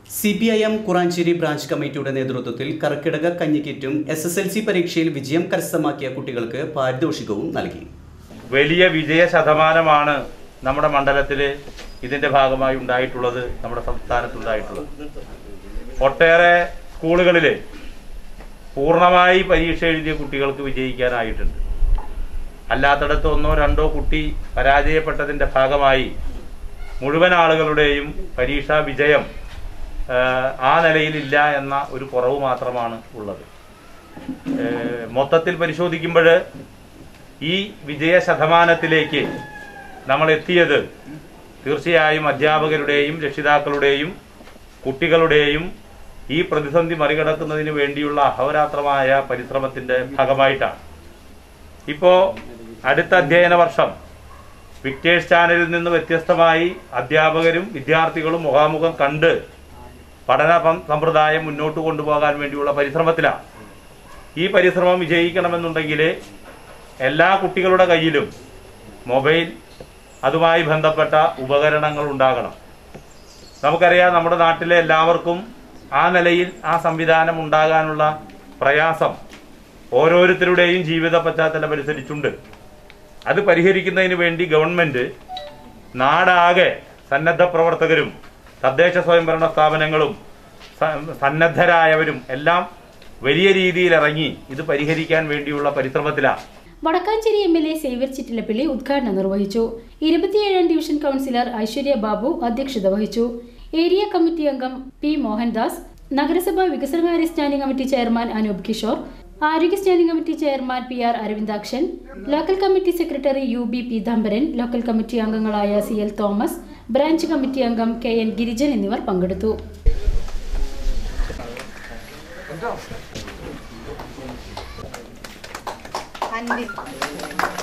CPIM Kuranchery branch കമ്മിറ്റിയുടെ നേതൃത്വത്തിൽ കർക്കിടക കഞ്ഞിക്കിറ്റും SSLC പരീക്ഷയിൽ വിജയം കരസ്ഥമാക്കിയ കുട്ടികൾക്ക് പാരിതോഷികവും നൽകി. വലിയ വിജയ ശതമാനമാണ് നമ്മുടെ മണ്ഡലത്തിൽ ഇതിന്റെ ഭാഗമായി ഉണ്ടായിട്ടുള്ളത്, നമ്മുടെ സംസ്ഥാനത്തുണ്ടായിട്ടുള്ളത്. ഒട്ടേറെ സ്കൂളുകളിൽ പൂർണ്ണമായി പരീക്ഷ എഴുതിയ കുട്ടികൾക്ക് വിജയിക്കാനായിട്ടുണ്ട്. അല്ലാത്തടത്ത് ഒന്നോ രണ്ടോ കുട്ടി പരാജയപ്പെട്ടതിന്റെ ഭാഗമായി മുഴുവൻ ആളുകളുടെയും പരീക്ഷാ വിജയം ആ നിലയിലില്ല എന്ന ഒരു കുറവ് മാത്രമാണ് ഉള്ളത്. മൊത്തത്തിൽ പരിശോധിക്കുമ്പോൾ ഈ വിജയ ശതമാനത്തിലേക്ക് നമ്മൾ എത്തിയത് തീർച്ചയായും അധ്യാപകരുടെയും രക്ഷിതാക്കളുടെയും കുട്ടികളുടെയും ഈ പ്രതിസന്ധി മറികടക്കുന്നതിന് വേണ്ടിയുള്ള അഹോരാത്രമായ പരിശ്രമത്തിന്റെ ഭാഗമായിട്ടാണ്. ഇപ്പോൾ അടുത്ത അധ്യയന വർഷം വിക്ടേഴ്സ് ചാനലിൽ നിന്ന് വ്യത്യസ്തമായി അധ്യാപകരും വിദ്യാർത്ഥികളും മുഖാമുഖം കണ്ട് പഠന സമ്പ്രദായം മുന്നോട്ട് കൊണ്ടുപോകാൻ വേണ്ടിയുള്ള പരിശ്രമത്തിലാണ്. ഈ പരിശ്രമം വിജയിക്കണമെന്നുണ്ടെങ്കിൽ എല്ലാ കുട്ടികളുടെ കയ്യിലും മൊബൈൽ, അതുമായി ബന്ധപ്പെട്ട ഉപകരണങ്ങൾ ഉണ്ടാകണം. നമുക്കറിയാം, നമ്മുടെ നാട്ടിലെ എല്ലാവർക്കും ആ നിലയിൽ ആ സംവിധാനം ഉണ്ടാകാനുള്ള പ്രയാസം ഓരോരുത്തരുടെയും ജീവിത പശ്ചാത്തലം അനുസരിച്ചുണ്ട്. അത് പരിഹരിക്കുന്നതിന് വേണ്ടി ഗവൺമെന്റ് നാടാകെ സന്നദ്ധ പ്രവർത്തകരും തദ്ദേശ സ്വയംഭരണ സ്ഥാപനങ്ങളും സന്നദ്ധരായവരും എല്ലാം വലിയ രീതിയിൽ ഇറങ്ങി ഇത് പരിഹരിക്കാൻ വേണ്ടിയുള്ള പരിശ്രമത്തിലാണ്. വടക്കാഞ്ചേരി MLA സേവ്യർ ചിറ്റിലപ്പള്ളി ഉദ്ഘാടനം നിർവഹിച്ചു. 27ാം ഡിവിഷൻ കൌൺസിലർ ഐശ്വര്യ ബാബു അധ്യക്ഷത വഹിച്ചു. ഏരിയ കമ്മിറ്റി അംഗം P. മോഹൻദാസ്, നഗരസഭാ വികസനകാര്യ standing committee chairman Anoop Kishore, ആരോഗ്യ standing committee chairman PR Aravindakshan, local committee secretary UB Peethambaran, local committee അംഗങ്ങളായ CL തോമസ്, ബ്രാഞ്ച് കമ്മിറ്റി അംഗം KN ഗിരിജൻ എന്നിവർ പങ്കെടുത്തു. Andy.